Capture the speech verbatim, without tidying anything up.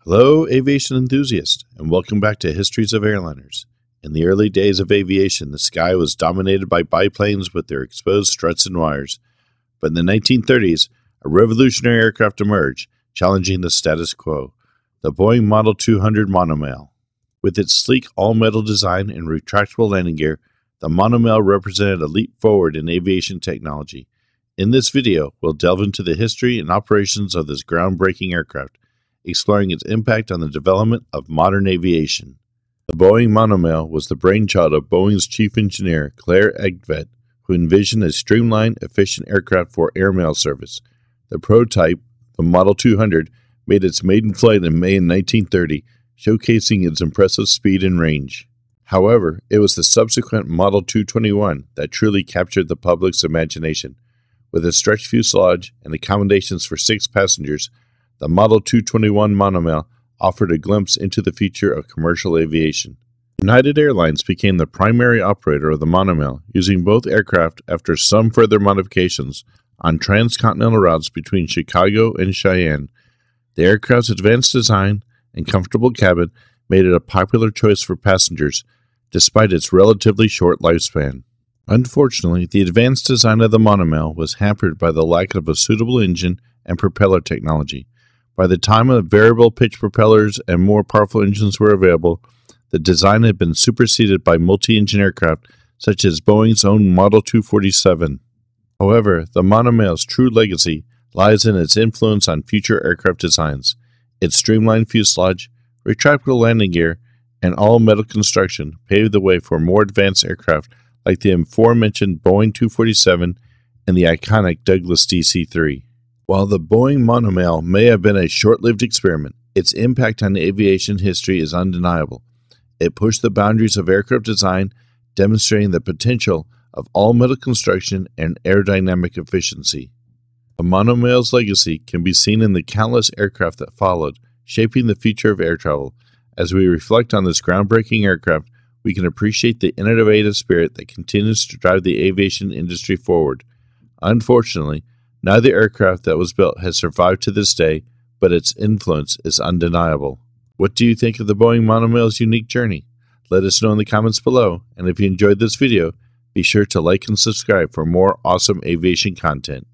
Hello, aviation enthusiasts, and welcome back to Histories of Airliners. In the early days of aviation, the sky was dominated by biplanes with their exposed struts and wires. But in the nineteen thirties, a revolutionary aircraft emerged, challenging the status quo, the Boeing Model two hundred Monomail. With its sleek all-metal design and retractable landing gear, the Monomail represented a leap forward in aviation technology. In this video, we'll delve into the history and operations of this groundbreaking aircraft, exploring its impact on the development of modern aviation. The Boeing Monomail was the brainchild of Boeing's chief engineer, Claire Egvet, who envisioned a streamlined, efficient aircraft for airmail service. The prototype, the Model two hundred, made its maiden flight in May nineteen thirty, showcasing its impressive speed and range. However, it was the subsequent Model two twenty-one that truly captured the public's imagination. With a stretched fuselage and accommodations for six passengers, the Model two twenty-one Monomail offered a glimpse into the future of commercial aviation. United Airlines became the primary operator of the Monomail, using both aircraft after some further modifications on transcontinental routes between Chicago and Cheyenne. The aircraft's advanced design and comfortable cabin made it a popular choice for passengers, despite its relatively short lifespan. Unfortunately, the advanced design of the Monomail was hampered by the lack of a suitable engine and propeller technology. By the time of variable pitch propellers and more powerful engines were available, the design had been superseded by multi-engine aircraft such as Boeing's own Model two forty-seven. However, the Monomail's true legacy lies in its influence on future aircraft designs. Its streamlined fuselage, retractable landing gear, and all-metal construction paved the way for more advanced aircraft like the aforementioned Boeing two forty-seven and the iconic Douglas D C three. While the Boeing Monomail may have been a short-lived experiment, its impact on aviation history is undeniable. It pushed the boundaries of aircraft design, demonstrating the potential of all-metal construction and aerodynamic efficiency. The Monomail's legacy can be seen in the countless aircraft that followed, shaping the future of air travel. As we reflect on this groundbreaking aircraft, we can appreciate the innovative spirit that continues to drive the aviation industry forward. Unfortunately, neither aircraft that was built has survived to this day, but its influence is undeniable. What do you think of the Boeing Monomail's unique journey? Let us know in the comments below, and if you enjoyed this video, be sure to like and subscribe for more awesome aviation content.